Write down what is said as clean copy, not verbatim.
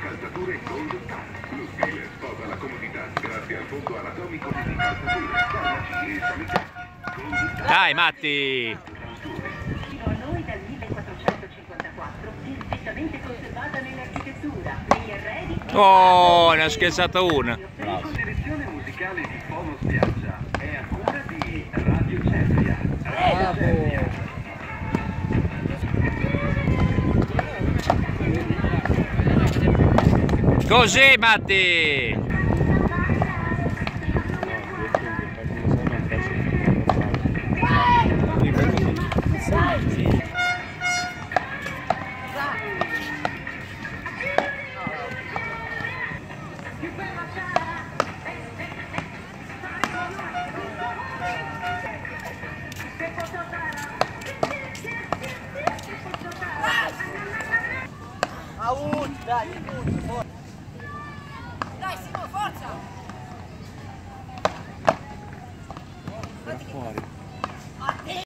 Calzature Gold Star. Lo stile sposa la comodità grazie al fondo anatomico di calzature, farmaci e sanità. Dai Matti! Fino a noi dal 1454, perfettamente conservata nell'architettura, negli arredi. Oh, ne ho scherzato una. La selezione musicale di Fono Spiaggia è a cura di Radio Cervia. Radio Cervia. Così Matti! Dai,